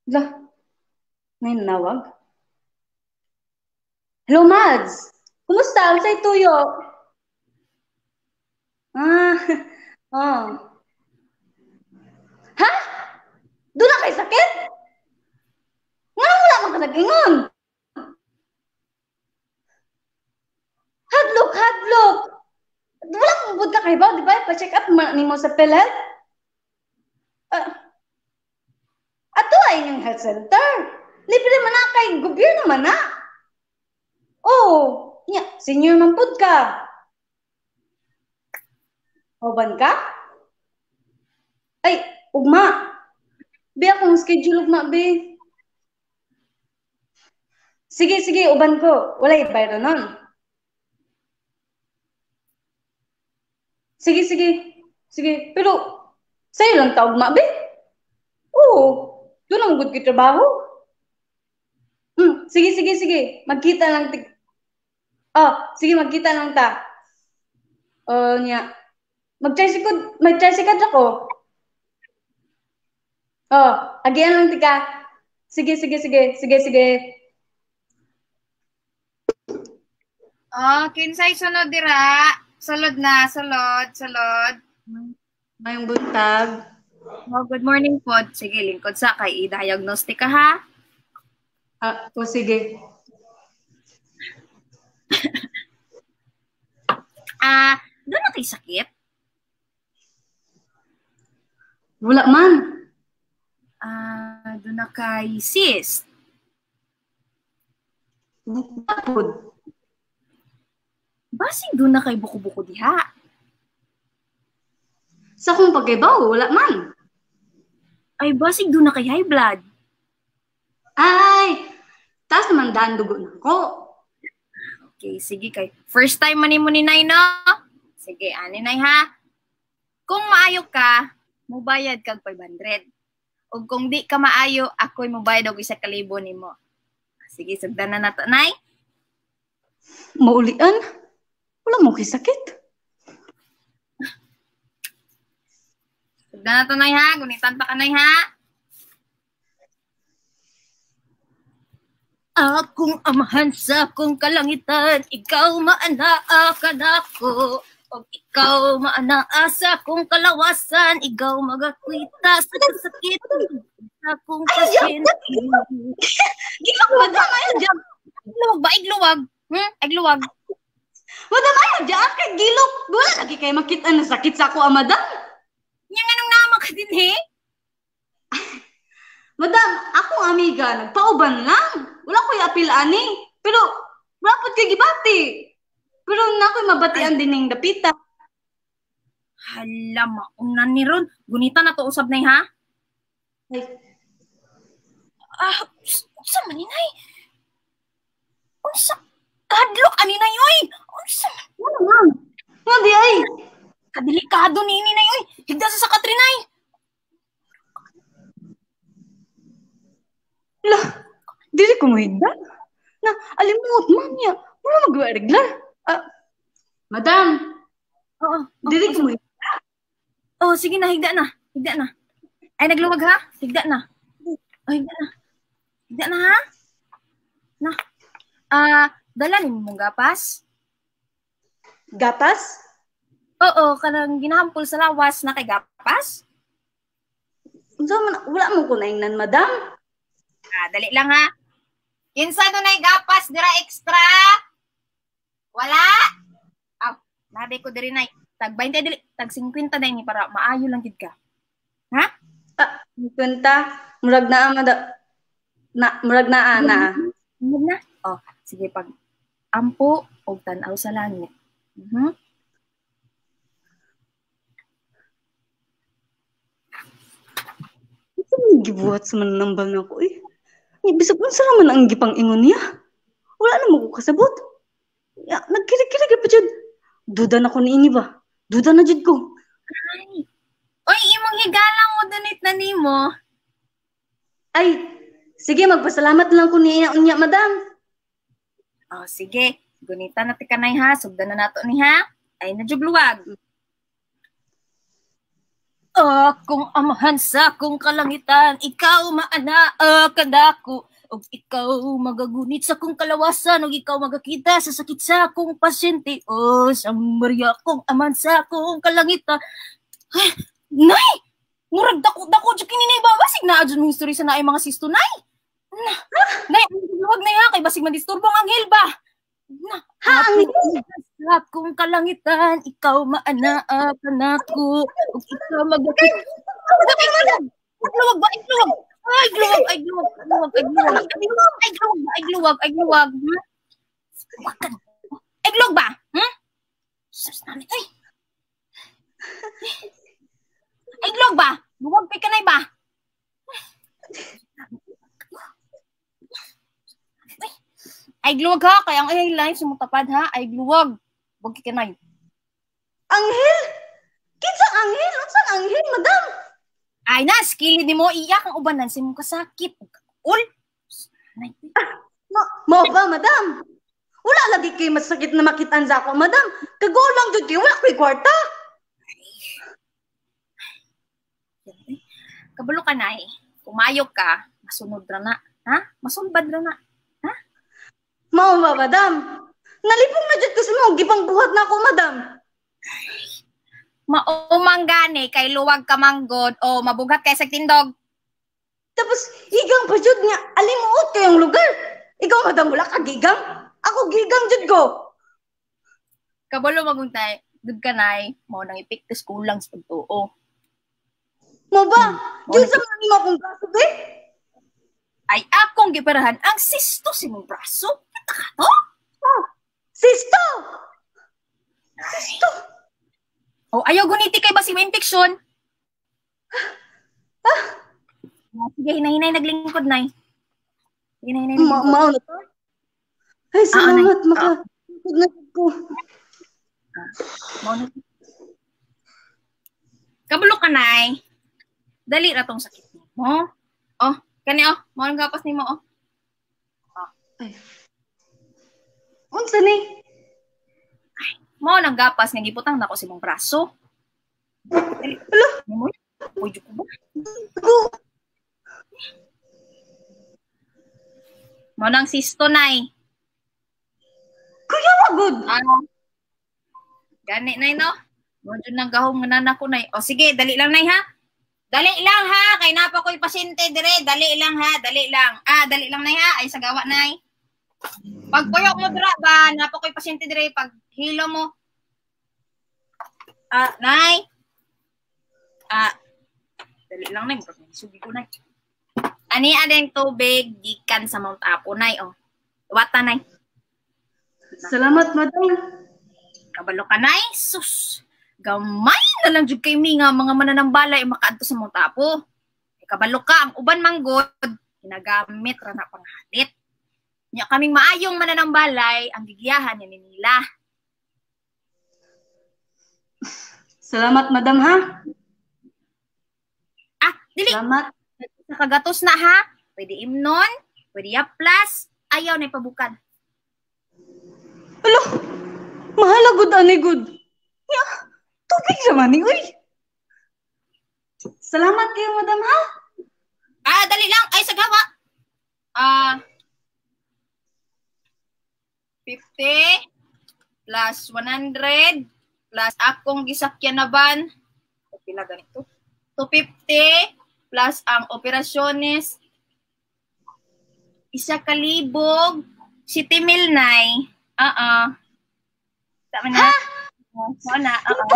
Lah, may nawag. Hello, Mads! Kumusta? Sa'y tuyo? Ah, oh. Ha? Doon na kay sakit? Nga wala man ka nag-ingon. Hadlok, hadlok. Wala kong bud ka kay ba? Di ba? Pa-check up ni mo sa PhilHealth? Ato ay yung health center. Libre man na kay gobyerno man na. Oh, nya, senior man pud ka. Oban ka? Ay, ugma. Be akong schedule ugma, be. Sige, sige, uban ko. Walay bayro nun. Sige, sige. Sige, pero sa'yo lang ta ugma, be. Oo, doon ang good trabaho. Sige, sige, sige. Magkita lang. Oh, sige, magkita lang ta. Oh, nya. Mag-tricycle ako. Oh, agian lang tika. Sige, sige, sige. Sige, sige. Oh, kinsay sunod dira? Sulod na, sulod. Mayong buntag. Oh, good morning po. Sige, lingkod sa kay i-diagnostic ka ha. Sige. Doon na kay sakit? Wala man. Doon na kay cyst. Bukod. Basing doon na kay buko-buko diha. Sa kong pagkaibaw, wala man. Ay, basing doon na kay high blood. Ay, taas naman daan dugo na ko. Okay, sige kay. First time man mo ni Nay, no? Sige, ani Nay ha. Kung maayo ka, mubayad kag 500. O kung di ka maayo, ako'y mubayad og 1,000 nimo. Sige, sugdan na nato, Nay. Maulian? Wala mo kisakit. Sugdan na to, Nay ha. Gunitan pa ka, Nay ha. Akong amahan sa akong kalangitan, ikaw maanaa ka nako. O ikaw maanaa sa akong kalawasan, ikaw magakwita sa sakit sa akong pasyente. Gilok ba dyan ngayon dyan? Igluwag ba? Igluwag? Igluwag. Wala mayo dyan kay gilok. Wala lagi kayo makita na sakit sa ako, madam. Yang anong nama ka din, he? Madam, akong amiga, nagpauban lang. Wala ko'y apilaan eh. Pero, rapot kay gibati. Pero na ko'y mabatian din ng dapita. Hala, maunan ni Ron. Gunita na to usab na ha? Ay. Unsa man ni Nay? Unsa? Kadlok ani Nay oy. Unsa? Ano man? Nga di ay. Kadelikado ni Nay oy. Higda sa Katrinay. Lah, dili ko mahigda. Na, alimot man niya. Wala magwa-reglar. Madam. Oo. Dili ko mahigda. Oh, sige na, higda na. Higda na. Ay, nagluwag ha? Higda na. Oh, higda na. Higda na ha? Na. Dala ni mong gapas? Gapas? Oo, kanang ginahampol sa lawas na kay gapas? Wala mo ko naingnan, madam. Dali lang ha. Kinsa doon ay gapas, dira extra? Wala? Nabi ko diri nay. Tag 20 dili, tag 50 na ini para maayo lang gid ka. Ha? Kwenta, murag na murag na ana. Murag na? Oh, sige pag ampo og tan-aw sa langit. Ito man gibuhat sa manambal na ko eh. Bisag unsa man ang gipang-ingon niya. Wala na mo ko kasabot. Nagkirig-kirig pa jud. Duda na ko niini ba? Duda na jud ko. Ay. Oy, imong higalang mo donate na nimo. Ay, sige magpasalamat lang ko niya unya, madam. Oh, sige. Gunita na ti kanay ha. Sugdan na nato ni ha. Ay, najugluwag. Akong amahan sa akong kalangitan, ikaw maana kadako. Og ikaw magagunit sa kong kalawasan, og ikaw magakita sa sakit sa akong pasyente. O sa Maria akong aman sa akong kalangitan. Ay, nay! Murag dako dyan kininay ba? Basig na adyan mong history sa naay mga sisto, nay! Nay, huwag na yan, kay basig man-disturbo ang anghel ba? Ha, ang Sa akong kalangitan, ikaw maanaakan ako. Ug ikaw magakita. Igluwag ba? Igluwag! Ay, gluwag! Ay, gluwag! Ay, gluwag! Ay, gluwag! Ay, gluwag! Ay, gluwag! Ay, gluwag ba? Sus, namin. Ay! Ay, gluwag ba? Gluwag pa ka na ba? Ay, gluwag ha! Kaya ang airline sumutapad ha? Ay, gluwag! Huwag kikanay. anghel? Kinsang anghel? Unsang anghel, madam? Ay na, skilled ni mo, iyak ang ubanan sa mong kasakit. Ul! Mo ba, madam? Wala lagi kay masakit na makitaan sa ako, madam. Kago lang jud kay wala ko'y kwarta. Kabalo ka na eh. Kumayog ka, masunod ra na. Ha? Masunbad ra na. Mao ba, madam? Nalipong na jud ko sa mga gipang buhat na ako, madam. Maumang gani, kay luwag ka manggod o mabugat kay sa tindog. Tapos, higang pa jud nga, alimuot kayong lugar. Ikaw, madam, wala ka gigang? Ako gigang jud ko. Kabalo maguntay, dud ka nay, mo nang ipiktis kulang sa pagtuo. Mo ba? Jud sa mga mo akong braso, be? Ay akong giparahan ang sisto si mong braso. Kita ka to? Oh, sisto! Sisto! O ayaw guniti kay basi mo infeksyon. Sige, hinay-hinay naglingkod, nay. Hinay-hinay naglingkod. Mao na to? Ay, salamat, makakagod na ko. Kabalo ka, nay. Dali ra tong sakit mo. Oh, kani oh, mo ang gapas nimo oh. Ay. Unsa ni? Mo nang gapas nga giputang nako si mong braso. Dali. Hala, Mo. Uy, ko ba? ako. Mo nang sisto, nay. Kuya, wagod. Gani, nay, no? Mo dyan nang gahom nga nana ko, nay. O sige, dali lang, nay, ha? Dali lang, ha? Kay napa ko'y pasyente, dire. Dali lang, ha? Dali lang. Dali lang, nay, ha? Ay, sa gawa, nay. Pag puyok mo, dira ba? Napa ko'y pasyente, dire. Pag hilo mo. Nay. Dali lang, nay. Sugi ko, nay. Ani adeng tubig gikan sa Mount Apo, nay, oh. Wata, nay. Salamat, madam. Kabalo ka, nay. Sus. Gamay na lang jud kay mi nga mga mananambalay makaadto sa Mount Apo. Kabalo ka, ang uban manggod ginagamit ra na panghalit. Nya kaming maayong mananambalay ang gigiyahan ni nila. Salamat, madam, ha? Dili. Salamat. Sa kagatos na, ha? Pwede imnon, pwede yaplas, ayaw na ipabukan. Alo, mahalagod, anigod. Ya, tubig naman ni, uy. Salamat kayo, madam, ha? Dali lang. Ay, sa gawa. 50 plus 100 plus akong gisakyan na ban. Pila ganito? 250 plus ang operasyones 1,000 7,000 nay. Tama na. Wala.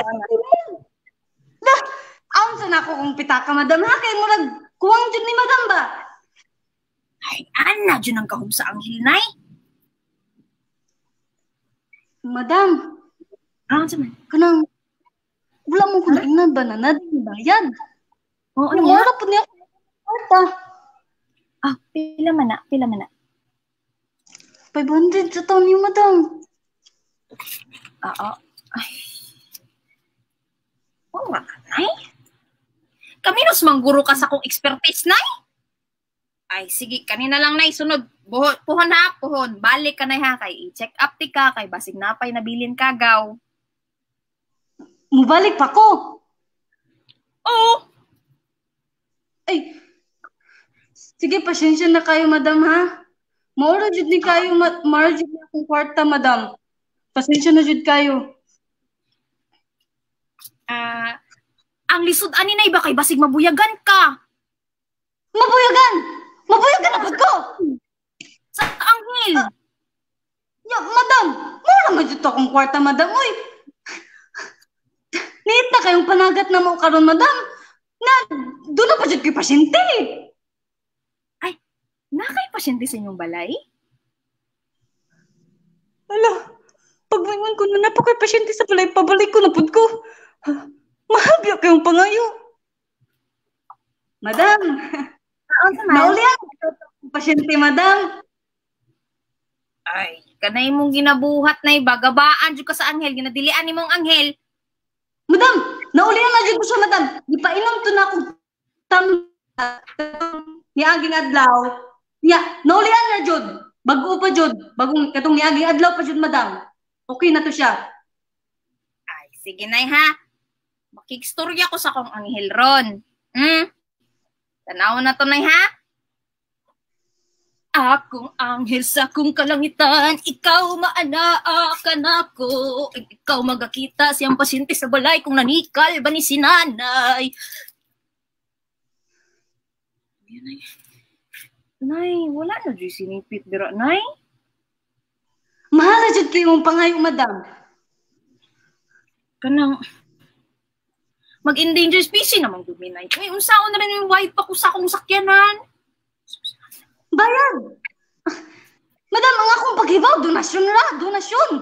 Aon sa nako kung pitaka, madam, ha? Kay murag kuwang jud ni madam ba? Ay, ana dyan ang kahum sa anghel nay. Madam, Saman. kanang wala mo ko na ina banana din bayad. Oo Ano niya. mo po niya kwarta. Pila man na. 500 sa taon niyo, madam. Ay. Nga ka, nay. Kaminos mangguro ka sa kong expertise, nay. Ay, sige, kanina lang, nay. Sunod. Puhon ha, puhon. Balik ka, nay, ha. Kay i-check up ti ka. Kay basig napay nabilin kagaw. Mubalik pa ko. Oo. Ay, sige, pasensya na kayo, madam, ha? Maura jud ni kayo, maura jud ni akong kwarta, madam. Pasensya na jud kayo. Ang lisod ani nay ba kay basig mabuyagan ka. Mabuyagan! Mabuyagan na ko! Sa anghel. Ya, madam, maura man jud to akong kwarta, madam. Uy, niit na kayong panagat na mo karon, madam. Na, doon na pa jud kay pasyente. Nakay pasyente sa inyong balay? Ala, pagmingon ko na napakay pasyente sa balay, pabalik ko na pud ko. Mahabya kayong pangayo. Madam, naulihan ang pasyente, madam. Ay, kanay mong ginabuhat na bagabaan jud ka sa anghel, ginadilian ni mong anghel. Madam, naulihan na jud ko siya, madam. Ipainom to na akong niaging adlaw. Ya, naulihan na jud. Bago pa jud. Bagong katong niaging adlaw pa jud, madam. Okay na to siya. Ay, sige nay ha. Makikstorya ko sa kong anghel ron. Tanaw na to nay ha. Akong anghel sa kong kalangitan, ikaw maanaa ka na ko. Ikaw magakita siyang pasyente sa balay kung nanikal ba ni sinanay. Nay, wala na dyan sinipit dira, nay. Mahal na jud kayong pangayo, madam. Kanang mag-endangered species naman gumi, nay. Uy, unsaon na rin yung white pa ko sa akong sakyanan. Bayad! Madam, ang akong paghibaw, donasyon na, donasyon.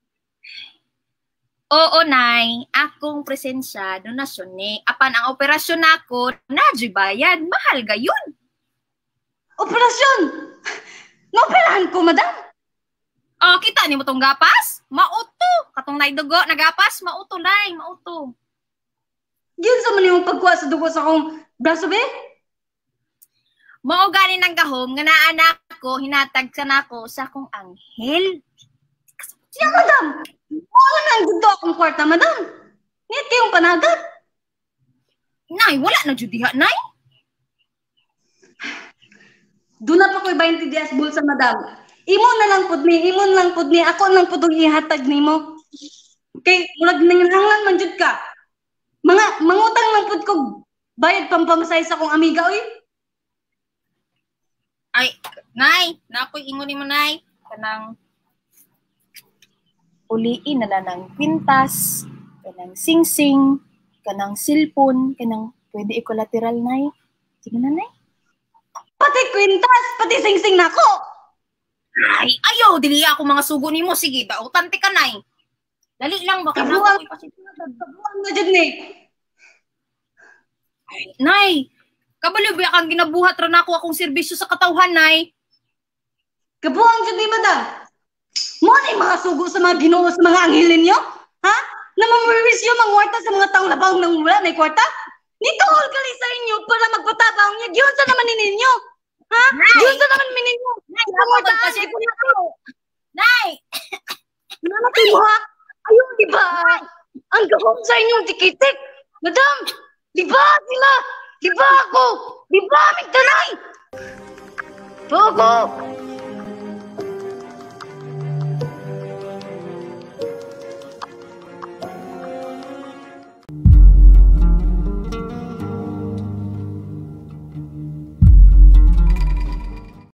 Oo, nay. Akong presensya, donasyon ni. Apan ang operasyon nako, nadyo'y bayad. Mahal gayon. Operasyon! Naoperahan ko, madam. Oh, kita ni mo tong gapas? Mauto. Katong naidugo, nagapas, mauto, nay. Mauto. Yun sa man yung pagkuha sa dugo sa akong braso, be? Mao gani ng gahom nga naanak ko hinatag sa nako sa akong anghel. Siya, madam. Wala na ang gusto akong kwarta, madam. Niyat kayong panagat. Nay, wala na jud diha, nay. Doon na pa ko'y 20 dias bulsa, madam. Imo na lang pud ni, imo na lang pud ni, ako lang pud ang ihatag nimo. Kay murag nanginahanglan man jud ka. Mangutang lang pud ko bayad pampamasay sa akong amiga, oy. Ay, nay, nakoy ingon nimo, nay. Kanang uliin na lang ng kwintas, kanang singsing, kanang silpon, kanang pwede i-collateral, nay. Sige na, nay. Pati kwintas, pati singsing nako. Ay, ayaw, dili ako mga sugo nimo. Sige, dautante ka, nay. Dali lang, baka Kabuang na jud ni. Ay, nay, kabaliw ba kang ginabuhat ra nako akong serbisyo sa katawhan, nay? Kabuang jud ni, madam. Mo ni mga sugo sa mga Ginoo sa mga anghel ninyo? Ha? Na mamurwisyo mangwarta sa mga taong labang nang wala may kwarta? Nituol kali sa inyo para magpatabang niya. Diyon sa naman ni ninyo. Ha? Diyon sa naman ninyo. Nay, Pangwartaan kasi ko nito. Nay! Nanapin mo, ha? Ayun, di ba? Ang gawin sa inyong tikitik. Madam, di ba sila? Di ba ako? Di ba, Migtanay? Togo!